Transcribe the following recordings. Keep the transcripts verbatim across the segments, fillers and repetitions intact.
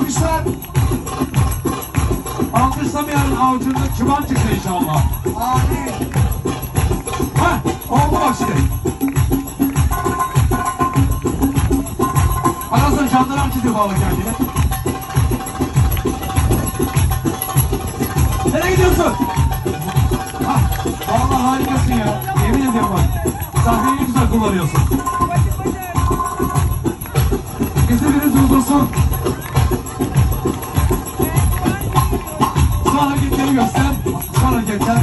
Alkışlar. Alkışlamayanın avucunda çıban çıktı inşallah. Amin. Hah, oldu bak şimdi. Anasını jandarma çiziyor bağlı kendine. Nereye gidiyorsun? Hah, vallahi harikasın ya. Yemin ediyorum bak. Sahneyi ne güzel kullanıyorsun. Bizi biri durdursun. Son hareketleri göster. Son hareketler.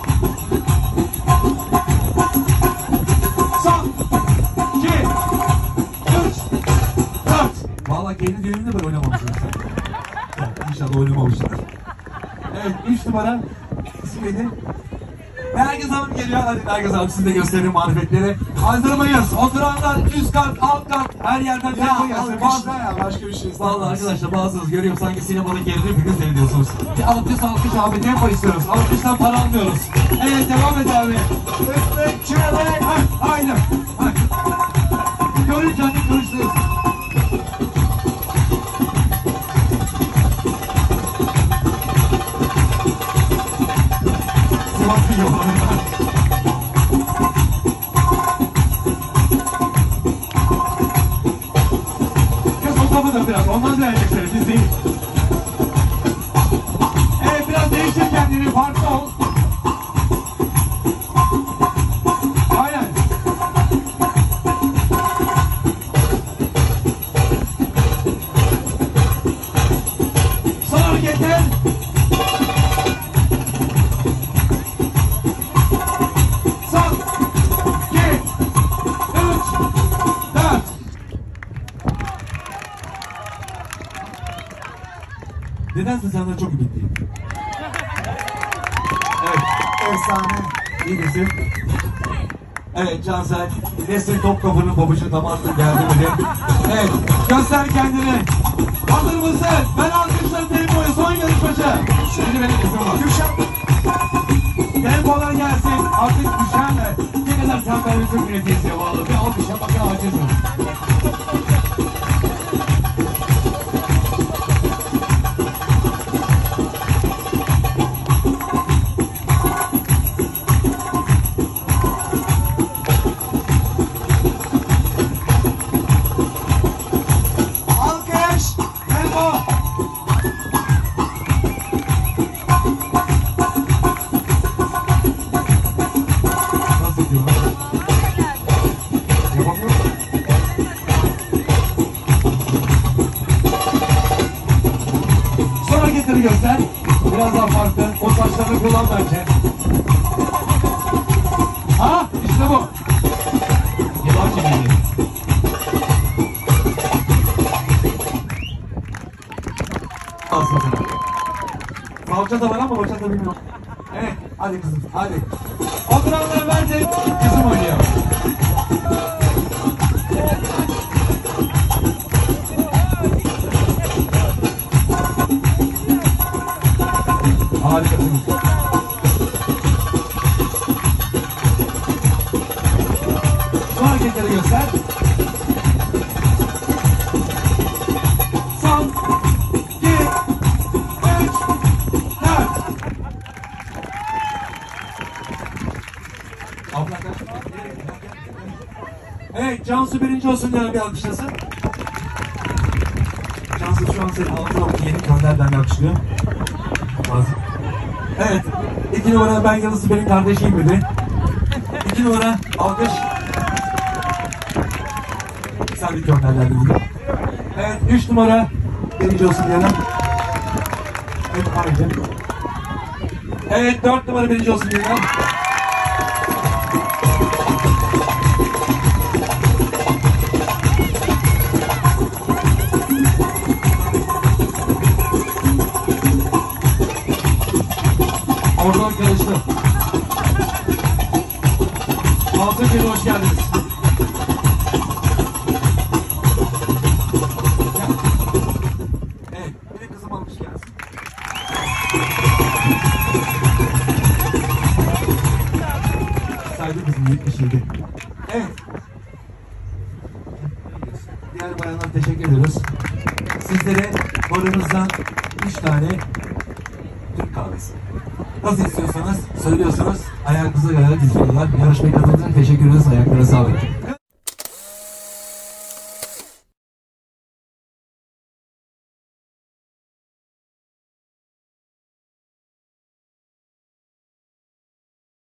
Son. İki. Üç. Dört. Vallahi kendi düğününde böyle oynamamışsın sen. İnşallah oynamamışsın. Evet, üç numara. İsim neydi? Nergis Hanım geliyor. Hadi Nergis Hanım siz de gösterin marifetleri. Hazır mıyız? Oturanlar üst kat, alt kat, her yerden tempo gelsin. Alkışlar ya, başka bir şey istemez. Vallahi arkadaşlar bazınız görüyorum sanki sinemadaki yerinde hepiniz seyrediyorsunuz. Bir alkış alkış abi tempo istiyoruz. Alkıştan para almıyoruz. Evet devam et abi. Üstlük çığlık. Hah aynen. Hah. Görün kendi görüşürüz. Sivas'ın yollarında. Biraz ondan değerlenecekleri biz değil. Evet biraz değiştir kendini, farklı ol. Aynen. Son hareketler. Son. İki. Üç. Dört. Nedense senden çok ümitliyim. Evet. Efsane. İyi misin? Evet Cansel. Nesrin Topkapı'nın pabucu tam attı geldi bile. Evet. Göster kendini. Hazır mısın? Ben alkışlarım tempoyu. Son yarışmacı. Şimdi benim isim var. Gülşen. Tempolar gelsin. Artık düşenler. Ne kadar tembel bir Türk üretiyorsa bağlı. Bir alkışa bakın acısın. Göster. Biraz daha farklı. O saçlarını kullan bence. Ha, işte bu. Yılan çekildi. Aslında. Salça da var ama salça da bilmiyorum. Evet, hadi kızım, hadi. Oturanlara bence kızım oynuyor. Harikasınız. Son hareketleri göster. Son. İki. Üç. Dört. Evet, Cansu birinci olsun diye bir alkışlasın. Cansu şu an senin altına yeni kanderden alkışlıyor. Lazım. Evet. İki numara ben yanısı benim kardeşim dedi. İki numara alkış. Sabit gönderlerdi bugün. Evet. Üç numara birinci olsun diyelim. Evet. Ayrıca. Evet. Dört numara birinci olsun diyelim. Oradan karıştı. Altın Gül'e hoş geldiniz. Evet, bir de kızım almış gelsin. Saygı kızım yetmiş yedi. Evet. Diğer bayanlara teşekkür ediyoruz. sizlere barımızdan üç tane Türk kahvesi. Nasıl istiyorsanız söylüyorsunuz. Ayağınıza göre diziyorlar. Yarışmaya katıldığınız için teşekkür ederiz. Ayaklarına sağlık.